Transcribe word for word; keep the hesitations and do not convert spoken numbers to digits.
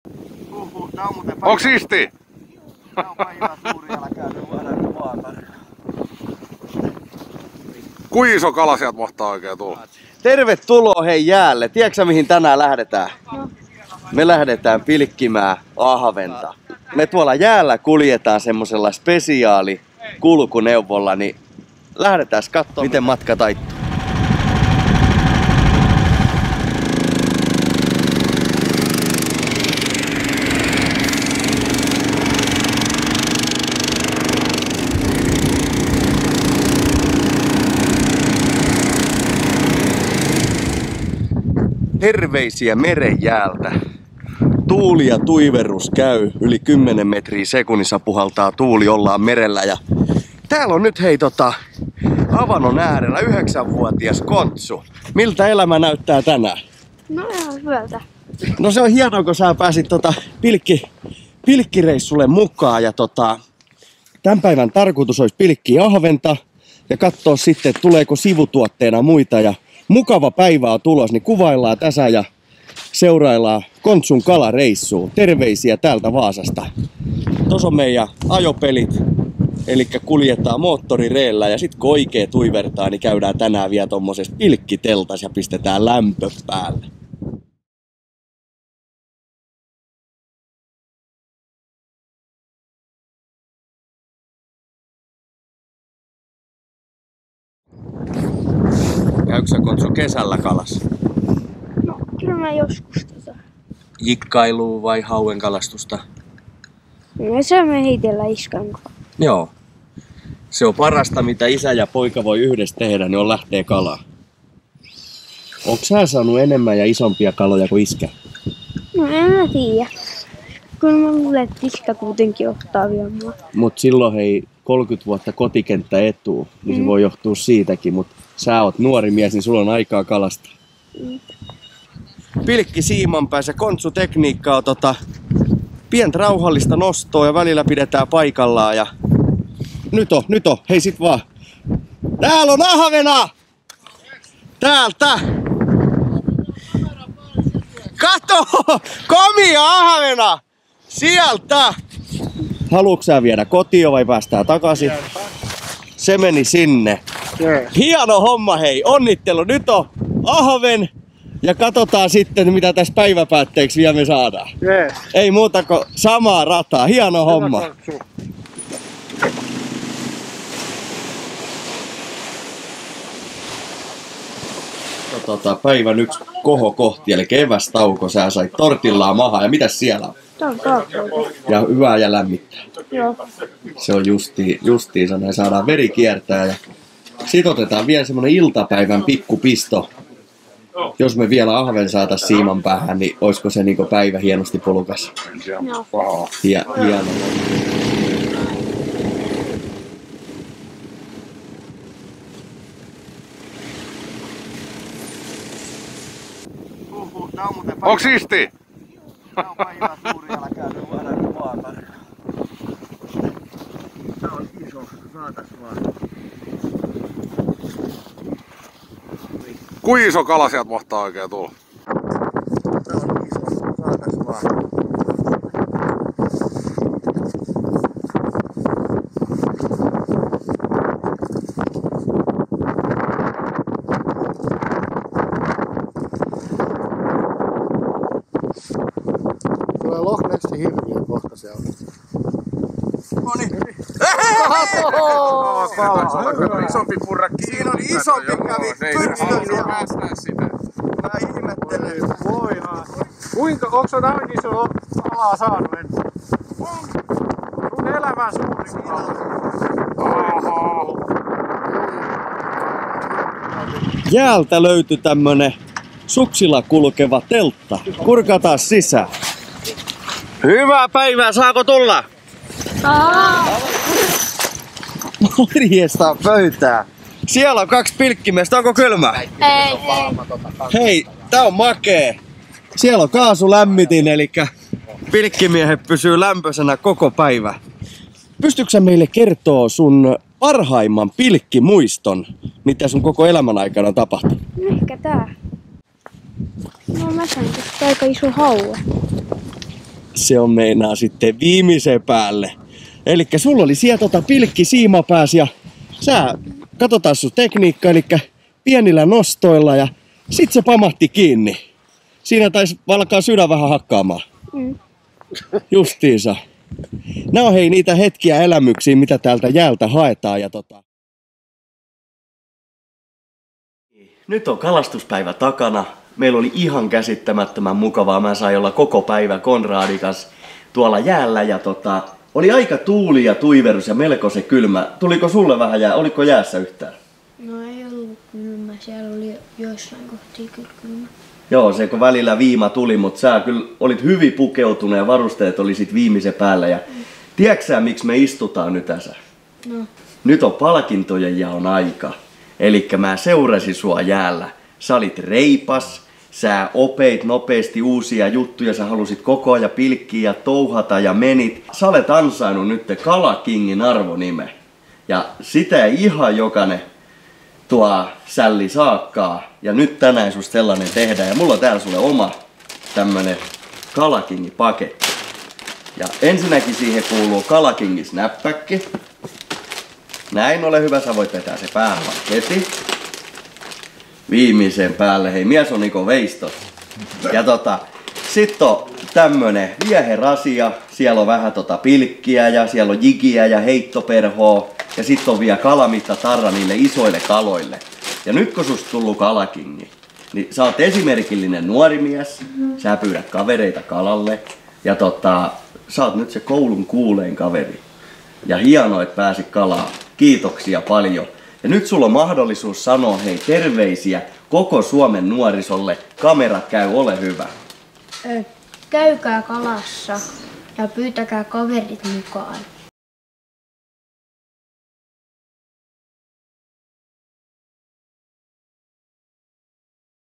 Onks siisti? Kui iso kala sieltä mahtaa oikein tulla? Tervetuloa hei jäälle. Tiedätkö mihin tänään lähdetään? No. Me lähdetään pilkkimään ahventa. Me tuolla jäällä kuljetaan semmosella spesiaali kulkuneuvolla, niin lähdetään katsomaan miten matka taittuu. Terveisiä merenjäältä. Tuuli ja tuiverus käy. Yli kymmenen metriä sekunnissa puhaltaa tuuli, ollaan merellä. Ja täällä on nyt hei tota avannon äärellä yhdeksänvuotias Kontsu. Miltä elämä näyttää tänään? No ihan hyvältä. No se on hienoa, kun sä pääsit tota pilkki, pilkkireissulle mukaan. Ja tota, tämän päivän tarkoitus olisi pilkkiä ahventa ja katsoa sitten, että tuleeko sivutuotteena muita. Ja mukava päivä on tulos, niin kuvaillaan tässä ja seuraillaan Kontsun kalareissuun. Terveisiä täältä Vaasasta. Tuossa on meidän ajopelit, eli kuljetaan moottorireellä ja sit kun oikee tuivertaa, niin käydään tänään vielä tommosessa pilkkiteltas ja pistetään lämpö päälle. Käykö sä Kontsu kesällä kalassa? No kyllä mä joskus tota. Jikkailua vai hauen kalastusta? No se me heitellä iskan kanssa. Joo. Se on parasta mitä isä ja poika voi yhdessä tehdä, niin on lähtee kalaa. Onko sä saanut enemmän ja isompia kaloja kuin iskä? No en mä tiedä. Kyllä mä luulen, että iskä kuitenkin ottaa vielä mua. Mut silloin hei kolmekymmentä vuotta kotikenttä etuu, niin mm. se voi johtua siitäkin, mut sä oot nuori mies, niin sulla on aikaa kalastaa. Mm. Pilkki siiman päässä, Kontsu-tekniikka on tota, pientä rauhallista nostoa ja välillä pidetään paikallaan ja nyt on, nyt on, hei sit vaan. Täällä on ahvena! Täältä! Kato! Komia ahvena! Sieltä! Haluatko sä viedä kotiin vai päästään takaisin? Se meni sinne. Hieno homma hei, onnittelu. Nyt on ahven ja katsotaan sitten mitä tässä päiväpäätteeksi vielä me saadaan. Yes. Ei muuta kuin samaa rataa, hieno homma. Tota, päivän yksi kohokohti eli kevästauko, sä sait tortillaa mahaan ja mitäs siellä on? Ja hyvää ja lämmittää. Joo. Se on justiin, justiinsa, näin saadaan veri kiertää ja sit otetaan vielä semmonen iltapäivän pikkupisto. Jos me vielä ahven saatais siiman päähän, niin oisko se niinku päivä hienosti polukas? Joo. Hie, hieno. Onks siisti? Kui iso kala sieltä mahtaa oikein tulla? Tää on iso, saatais vaan. Tulee Loch Nessin hirviö kohta siellä. Noniin. Isompi purrakki. Siinä on isompi kävi pyrstön siellä. Päästää sitä. Mä ihmettelen. Voihan. Kuinka, onko se näin iso alaa saanut ennen? Sun elämän suurin kala. Jäältä löytyi tämmönen suksilla kulkeva teltta. Kurkataan sisään. Hyvää päivää, saako tulla? Aa. Morjesta pöytää. Siellä on kaksi pilkkimiestä, onko kylmä? Ei, ei. Hei, tää on makee. Siellä on kaasulämmitin, eli pilkkimiehet pysyy lämpöisenä koko päivä. Pystytkö sä meille kertoo sun parhaimman pilkkimuiston, mitä sun koko elämän aikana on tapahtunut? Ehkä tää. No mä sain tästä aika iso haue. se on meinaa sitten viimeisen päälle. Elikkä sulla oli siellä tota pilkki siimapääs ja sä katsotaan sun tekniikka, eli pienillä nostoilla ja sit se pamahti kiinni. Siinä taisi alkaa sydän vähän hakkaamaan. Mm. Justiinsa. Nää on hei niitä hetkiä elämyksiä, mitä täältä jäältä haetaan ja tota... Nyt on kalastuspäivä takana. Meillä oli ihan käsittämättömän mukavaa. Mä sain olla koko päivä Konradin kanssa tuolla jäällä ja tota... Oli aika tuuli ja tuiverus ja melko se kylmä. Tuliko sulle vähän jää? Oliko jäässä yhtään? No ei ollut kylmä, siellä oli joissain kohtia kyllä kylmä. Joo, se kun välillä viima tuli, mutta sä kyllä olit hyvin pukeutunut ja varusteet oli sit viimeisen päällä. Ja mm. tiedätkö sä, miksi me istutaan nyt tässä? No. Nyt on palkintojen jaon aika. Elikkä mä seurasin sua jäällä. Sä olit reipas, sä opeit nopeasti uusia juttuja, sä halusit koko ajan pilkkiä ja touhata ja menit. Sä olet ansainnut nyt Kalakingin arvonime. Ja sitä ei ihan jokainen tuo sälli saakkaa. Ja nyt tänään susta sellainen tehdään. Ja mulla on täällä sulle oma tämmönen Kalakingin paketti. Ja ensinnäkin siihen kuuluu Kalakingin snappäkki. Näin, ole hyvä, sä voit vetää se päähän heti. Viimeisen päälle, hei mies on niinku veistos. Ja tota, sit on tämmönen vieherasia, siellä on vähän tota pilkkiä ja siellä on jigiä ja heittoperhoa. Ja sit on vielä kalamittatarra niille isoille kaloille. Ja nyt kun susta tullut Kalakingi, niin sä oot esimerkillinen nuori mies, sä pyydät kavereita kalalle. Ja tota, sä oot nyt se koulun kuulein kaveri. Ja hienoa, että pääsit kalaan. Kiitoksia paljon. Ja nyt sulla on mahdollisuus sanoa hei terveisiä koko Suomen nuorisolle. Kamerat käy, ole hyvä. Ö, käykää kalassa ja pyytäkää kaverit mukaan.